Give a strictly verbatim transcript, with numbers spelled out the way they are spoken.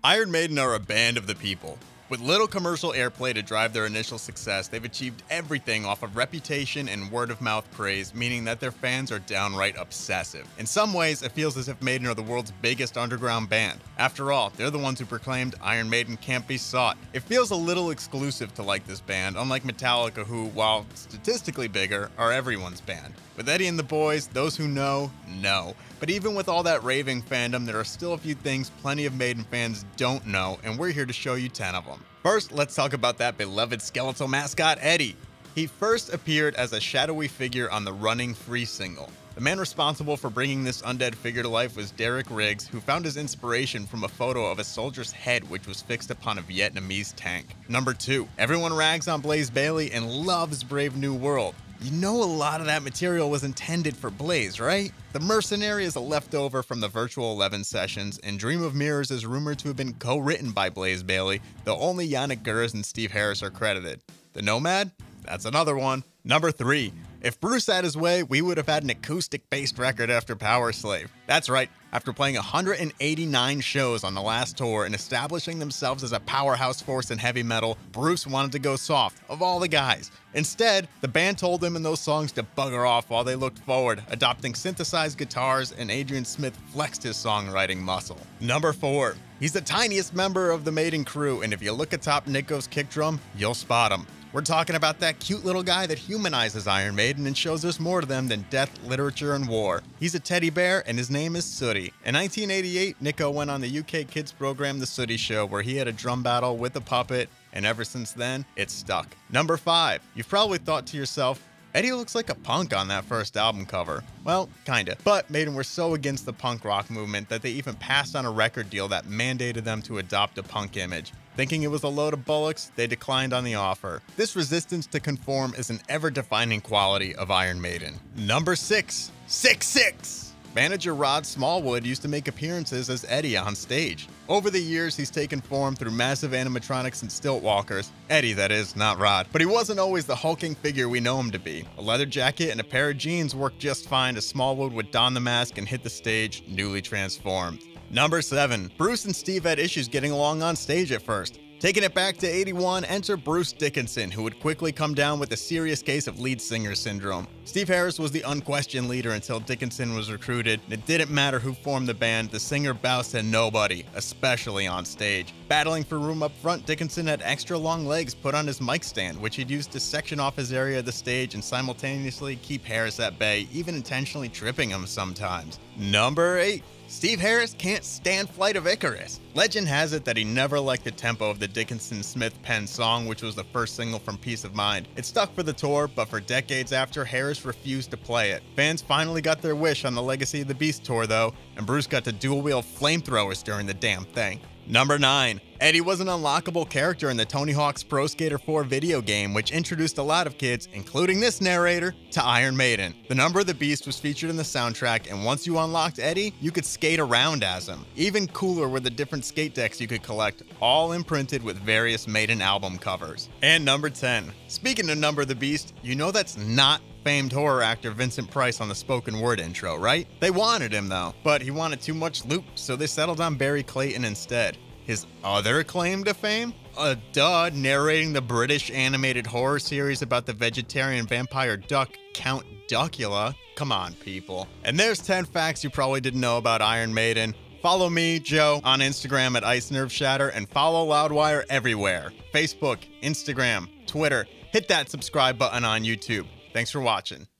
Iron Maiden are a band of the people. With little commercial airplay to drive their initial success, they've achieved everything off of reputation and word-of-mouth praise, meaning that their fans are downright obsessive. In some ways, it feels as if Maiden are the world's biggest underground band. After all, they're the ones who proclaimed Iron Maiden can't be sought. It feels a little exclusive to like this band, unlike Metallica who, while statistically bigger, are everyone's band. With Eddie and the boys, those who know, know. But even with all that raving fandom, there are still a few things plenty of Maiden fans don't know, and we're here to show you ten of them. First, let's talk about that beloved skeletal mascot, Eddie. He first appeared as a shadowy figure on the Running Free single. The man responsible for bringing this undead figure to life was Derek Riggs, who found his inspiration from a photo of a soldier's head which was fixed upon a Vietnamese tank. Number two, everyone rags on Blaze Bayley and loves Brave New World. You know a lot of that material was intended for Blaze, right? The Mercenary is a leftover from the Virtual Eleven sessions, and Dream of Mirrors is rumored to have been co-written by Blaze Bayley, though only Yannick Gers and Steve Harris are credited. The Nomad? That's another one. Number three. If Bruce had his way, we would have had an acoustic-based record after Power Slave. That's right, after playing one hundred eighty-nine shows on the last tour and establishing themselves as a powerhouse force in heavy metal, Bruce wanted to go soft, of all the guys. Instead, the band told him in those songs to bugger off while they looked forward, adopting synthesized guitars, and Adrian Smith flexed his songwriting muscle. Number four. He's the tiniest member of the Maiden crew, and if you look atop Nico's kick drum, you'll spot him. We're talking about that cute little guy that humanizes Iron Maiden and shows us more to them than death, literature, and war. He's a teddy bear, and his name is Sooty. In nineteen eighty-eight, Nico went on the U K kids program The Sooty Show, where he had a drum battle with a puppet, and ever since then, it's stuck. Number five. You've probably thought to yourself, Eddie looks like a punk on that first album cover. Well, kinda. But Maiden were so against the punk rock movement that they even passed on a record deal that mandated them to adopt a punk image. Thinking it was a load of bullocks, they declined on the offer. This resistance to conform is an ever-defining quality of Iron Maiden. Number six. six six! Manager Rod Smallwood used to make appearances as Eddie on stage. Over the years, he's taken form through massive animatronics and stilt walkers. Eddie, that is, not Rod. But he wasn't always the hulking figure we know him to be. A leather jacket and a pair of jeans worked just fine as Smallwood would don the mask and hit the stage newly transformed. Number seven. Bruce and Steve had issues getting along on stage at first. Taking it back to eighty-one, enter Bruce Dickinson, who would quickly come down with a serious case of lead singer syndrome. Steve Harris was the unquestioned leader until Dickinson was recruited, and it didn't matter who formed the band, the singer bounced to nobody, especially on stage. Battling for room up front, Dickinson had extra long legs put on his mic stand, which he'd use to section off his area of the stage and simultaneously keep Harris at bay, even intentionally tripping him sometimes. Number eight. Steve Harris can't stand Flight of Icarus. Legend has it that he never liked the tempo of the Dickinson-Smith penned song, which was the first single from Peace of Mind. It stuck for the tour, but for decades after, Harris refused to play it. Fans finally got their wish on the Legacy of the Beast tour, though, and Bruce got to dual-wield flamethrowers during the damn thing. Number nine. Eddie was an unlockable character in the Tony Hawk's Pro Skater four video game, which introduced a lot of kids, including this narrator, to Iron Maiden. The Number of the Beast was featured in the soundtrack, and once you unlocked Eddie, you could skate around as him. Even cooler were the different skate decks you could collect, all imprinted with various Maiden album covers. And number ten. Speaking of Number of the Beast, you know that's not famed horror actor Vincent Price on the spoken word intro, right? They wanted him though, but he wanted too much loot, so they settled on Barry Clayton instead. His other claim to fame? A duh, narrating the British animated horror series about the vegetarian vampire duck, Count Duckula. Come on, people. And there's ten facts you probably didn't know about Iron Maiden. Follow me, Joe, on Instagram at Ice Nerve Shatter, and follow Loudwire everywhere. Facebook, Instagram, Twitter. Hit that subscribe button on YouTube. Thanks for watching.